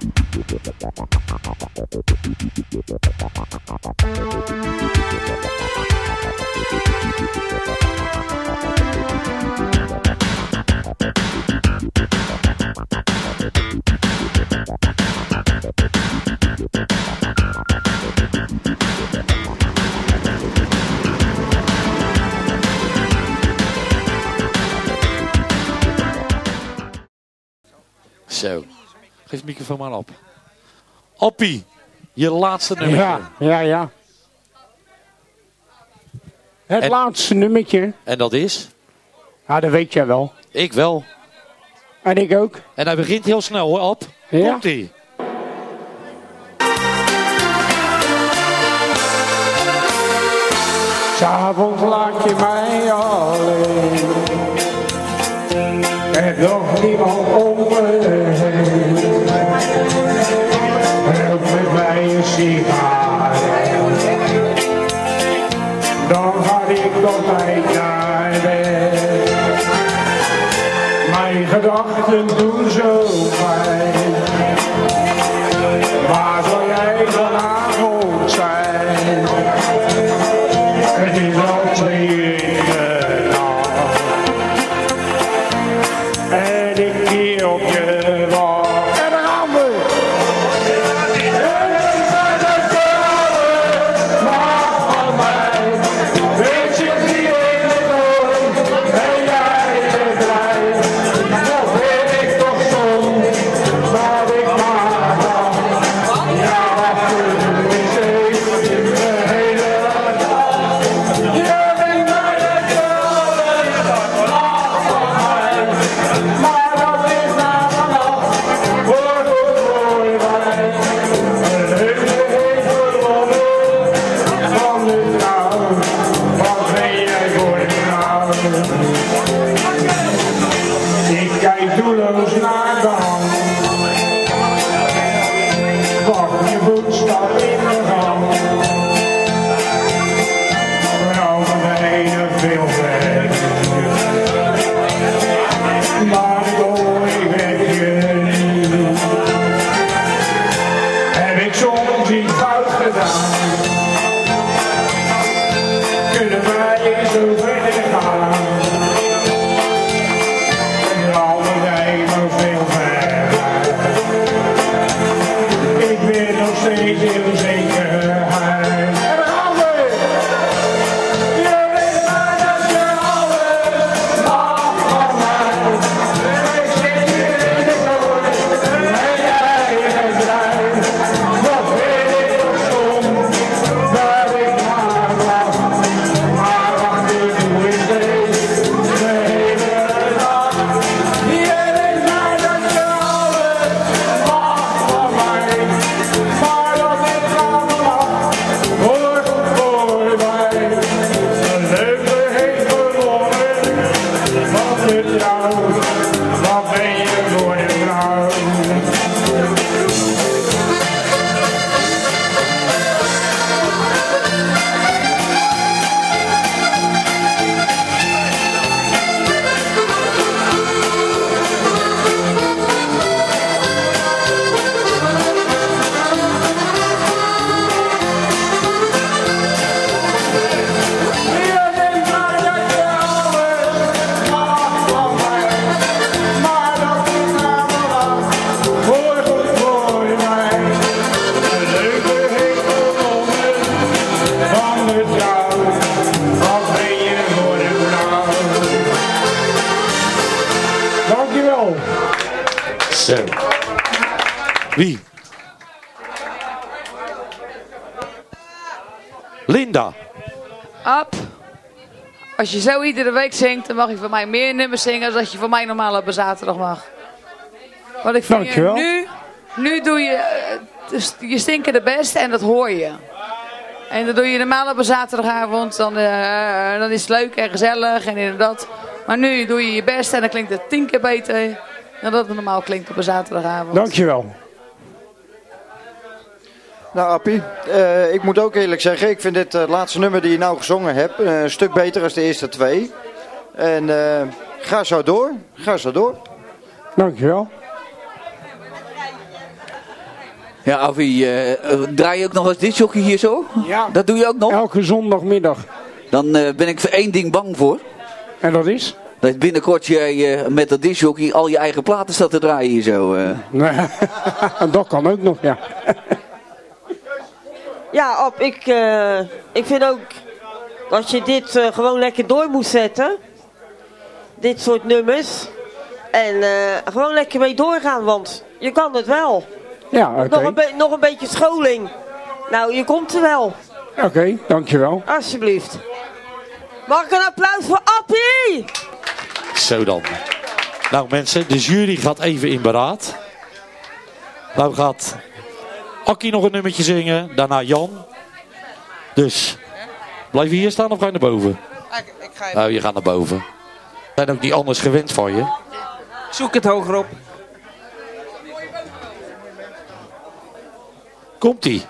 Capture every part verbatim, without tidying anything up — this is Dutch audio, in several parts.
Zo, geef de microfoon maar op. Oppie, je laatste nummer. Ja, ja, ja. Het en, laatste nummertje. En dat is? Ja, dat weet jij wel. Ik wel. En ik ook. En hij begint heel snel hoor, op. Ja. Komt-ie. S'avonds laat je mij alleen. Er nog niemand om me heen. Rook met mij een sigaret. Dan ga ik altijd naar bed. Mijn gedachten doen zo pijn. Waar zal jij vanavond zijn? Het is al twee in de nacht. En ik hier op je wacht. En daar gaan we! Mag van mij. Weet je wie in de toon? En jij bent blij. Nog weet ik toch stom. Dat ik maar dan. Ja, achter de wc. De hele dag. Je bent mij de koning. Mag van mij. Maar dat is na vannacht. Voor goed voor mij. Een hele heeft gewonnen. Van de trouw. Wat ben jij voor een vrouw? Ik kijk doelloos naar de hand. Pak je voetstap in de gang. Nou, we benen veel ver. Maar ik hoor, ik weet je niet. Heb ik soms iets fout gedaan? Kunnen wij eens zo verder gaan? Nou, we benen veel ver. Ik ben nog steeds in zekerheid. En daar gaan we! Je weet maar dat je alles mag van mij. Ik zit hier in de koning en jij bent blij. Wat weet ik toch stom, dat ik maar wacht. Maar wacht, ik doe ik steeds de hele dag. Je weet maar dat je alles mag van mij. Maar dat is maar vannacht, hoor voor mij. Een leuke heeft gewonnen, wat de trouw. Wat ben je voor een vrouw? Je denkt maar dat je alles mag van mij. Maar dat is maar vannacht, hoor goed voor mij. Een leuke heeft gewonnen van de trouw. Wat ben je voor een vrouw? Dankjewel. Zo. Wie? Linda. Ab, als je zo iedere week zingt, dan mag je van mij meer nummers zingen dan dat je van mij normaal op een zaterdag mag. Want ik vind je Dankjewel. nu, nu doe je, eh, dus je stinken de beste en dat hoor je. En dat doe je normaal op een zaterdagavond, dan, eh, dan is het leuk en gezellig en inderdaad. Maar nu doe je je best en dan klinkt het tien keer beter dan dat het normaal klinkt op een zaterdagavond. Dankjewel. Nou Appie, uh, ik moet ook eerlijk zeggen, ik vind dit uh, laatste nummer die je nou gezongen hebt uh, een stuk beter dan de eerste twee. En uh, ga zo door, ga zo door. Dankjewel. Ja, Avi, uh, draai je ook nog als discjockey hier zo? Ja. Dat doe je ook nog? Elke zondagmiddag. Dan uh, ben ik voor één ding bang voor. En dat is? Dat binnenkort jij uh, met dat discjockey al je eigen platen staat te draaien hier zo. Uh. Nee, dat kan ook nog, ja. Ja, Ab, ik, uh, ik vind ook dat je dit uh, gewoon lekker door moet zetten. Dit soort nummers. En uh, gewoon lekker mee doorgaan, want je kan het wel. Ja, oké. Nog, een be- nog een beetje scholing. Nou, je komt er wel. Oké, okay, dankjewel. Alsjeblieft. Mag ik een applaus voor Appie? Zo dan. Nou mensen, de jury gaat even in beraad. Nou gaat Akkie nog een nummertje zingen, daarna Jan. Dus, blijf je hier staan of ga je naar boven? Ik, ik ga even... Nou, je gaat naar boven. We zijn ook niet anders gewend van je. Zoek het hoger op. Komt-ie.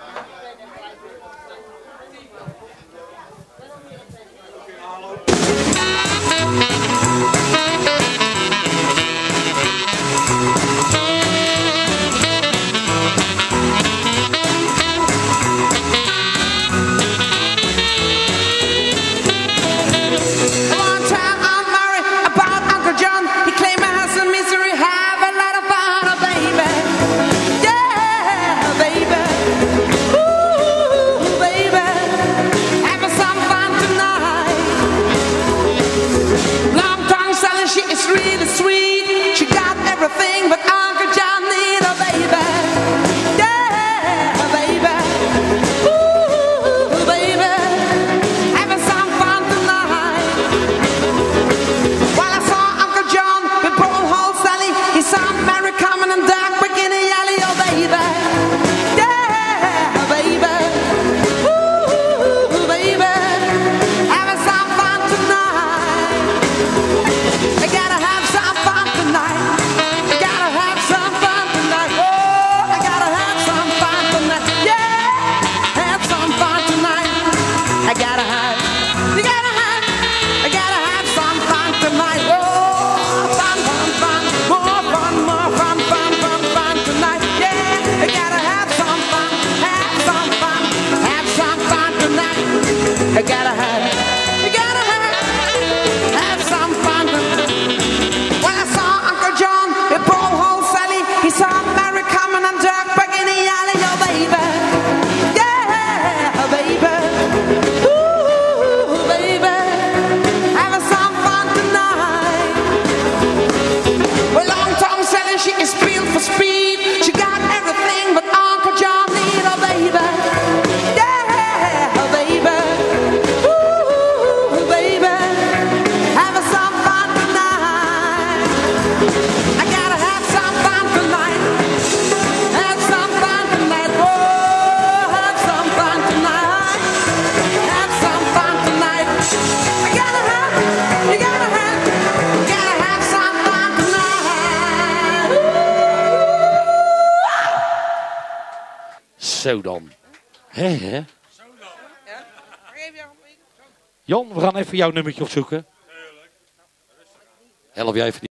Zo dan. Hé, hé. Jan, we gaan even jouw nummertje opzoeken. Help jij even.